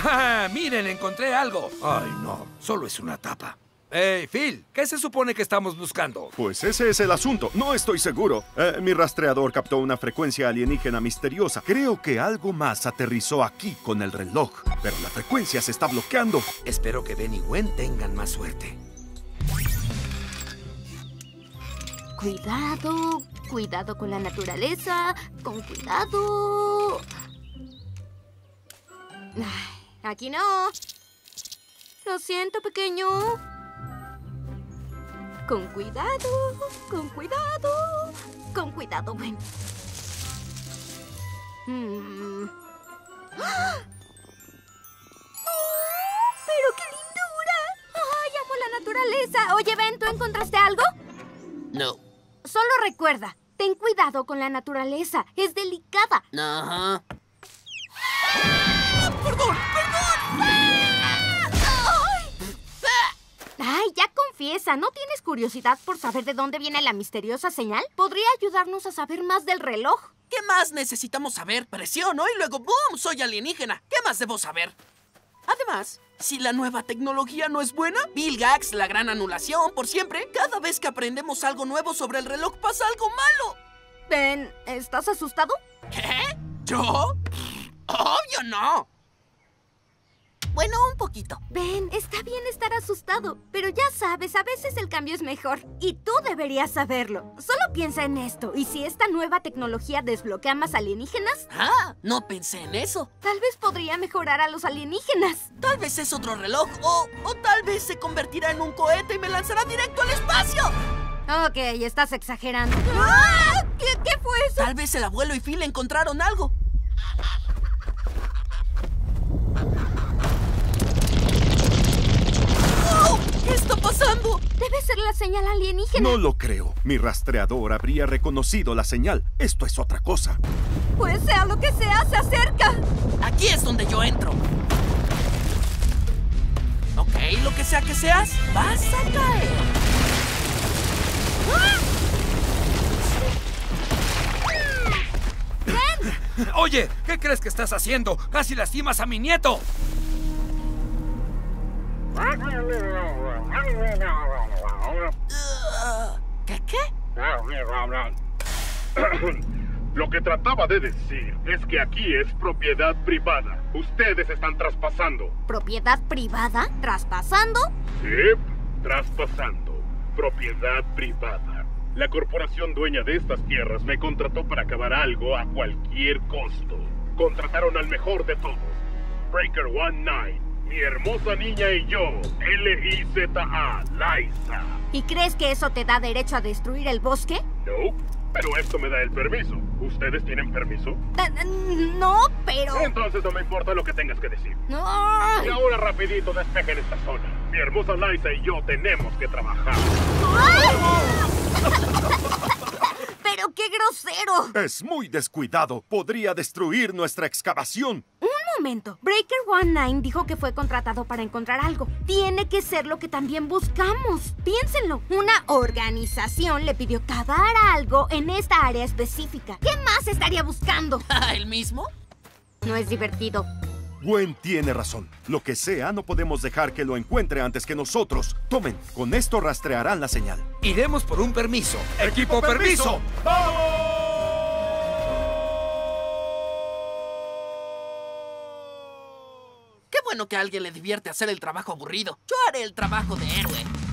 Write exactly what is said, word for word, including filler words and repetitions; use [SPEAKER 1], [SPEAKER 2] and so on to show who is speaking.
[SPEAKER 1] ¡Ah! ¡Miren, encontré algo! Ay, no, solo es una tapa. Hey, Phil, ¿qué se supone que estamos buscando?
[SPEAKER 2] Pues ese es el asunto. No estoy seguro. Eh, mi rastreador captó una frecuencia alienígena misteriosa. Creo que algo más aterrizó aquí con el reloj. Pero la frecuencia se está bloqueando.
[SPEAKER 1] Espero que Ben y Gwen tengan más suerte.
[SPEAKER 3] Cuidado, cuidado con la naturaleza, con cuidado. Ay, aquí no. Lo siento, pequeño. Con cuidado, con cuidado, con cuidado, Gwen. Mm. ¡Ah! ¡Oh, pero qué lindura! ¡Ay, amo la naturaleza! Oye, Ben, ¿tú encontraste algo?
[SPEAKER 4] No.
[SPEAKER 3] Solo recuerda, ten cuidado con la naturaleza. Es delicada.
[SPEAKER 4] Ajá.
[SPEAKER 3] ¡Ah! ¡Perdón, perdón! ¡Ah! ¡Ay! Ay, ya confiesa, ¿no tienes curiosidad por saber de dónde viene la misteriosa señal? ¿Podría ayudarnos a saber más del reloj?
[SPEAKER 4] ¿Qué más necesitamos saber? Presiono y luego ¡boom! Soy alienígena. ¿Qué más debo saber? Además, si la nueva tecnología no es buena, Bill Gax, la gran anulación, por siempre, cada vez que aprendemos algo nuevo sobre el reloj pasa algo malo.
[SPEAKER 3] Ben, ¿estás asustado?
[SPEAKER 4] ¿Qué? ¿Yo? Obvio no. Bueno, un poquito.
[SPEAKER 3] Ben, está bien estar asustado, pero ya sabes, a veces el cambio es mejor. Y tú deberías saberlo. Solo piensa en esto. ¿Y si esta nueva tecnología desbloquea más alienígenas?
[SPEAKER 4] Ah, no pensé en eso.
[SPEAKER 3] Tal vez podría mejorar a los alienígenas.
[SPEAKER 4] Tal vez es otro reloj o, o tal vez se convertirá en un cohete y me lanzará directo al espacio.
[SPEAKER 3] Ok, estás exagerando. ¡Ah! ¿Qué, qué fue eso?
[SPEAKER 4] Tal vez el abuelo y Phil encontraron algo. ¿Qué está pasando?
[SPEAKER 3] Debe ser la señal alienígena.
[SPEAKER 2] No lo creo. Mi rastreador habría reconocido la señal. Esto es otra cosa.
[SPEAKER 3] Pues sea lo que sea, se acerca.
[SPEAKER 4] Aquí es donde yo entro. Ok, lo que sea que seas, vas a caer.
[SPEAKER 3] ¡Ven!
[SPEAKER 1] Oye, ¿qué crees que estás haciendo? ¡Casi lastimas a mi nieto!
[SPEAKER 4] Uh, ¿Qué qué?
[SPEAKER 5] Lo que trataba de decir es que aquí es propiedad privada. Ustedes están traspasando.
[SPEAKER 3] ¿Propiedad privada? ¿Traspasando?
[SPEAKER 5] Sí, traspasando. Propiedad privada. La corporación dueña de estas tierras me contrató para acabar algo a cualquier costo. Contrataron al mejor de todos. Breaker diecinueve. Mi hermosa niña y yo, L I Z A, Liza.
[SPEAKER 3] ¿Y crees que eso te da derecho a destruir el bosque?
[SPEAKER 5] No, pero esto me da el permiso. ¿Ustedes tienen permiso?
[SPEAKER 3] Uh, no, pero...
[SPEAKER 5] Entonces no me importa lo que tengas que decir.
[SPEAKER 3] No.
[SPEAKER 5] Y ahora rapidito despejen esta zona. Mi hermosa Liza y yo tenemos que trabajar.
[SPEAKER 3] ¡Pero qué grosero!
[SPEAKER 2] Es muy descuidado. Podría destruir nuestra excavación.
[SPEAKER 3] Un momento. Breaker diecinueve dijo que fue contratado para encontrar algo. Tiene que ser lo que también buscamos. Piénsenlo. Una organización le pidió cavar algo en esta área específica. ¿Qué más estaría buscando?
[SPEAKER 4] ¿El mismo?
[SPEAKER 3] No es divertido.
[SPEAKER 2] Gwen tiene razón. Lo que sea, no podemos dejar que lo encuentre antes que nosotros. Tomen, con esto rastrearán la señal.
[SPEAKER 1] Iremos por un permiso. ¡Equipo, permiso!
[SPEAKER 4] Qué bueno que a alguien le divierte hacer el trabajo aburrido. Yo haré el trabajo de héroe.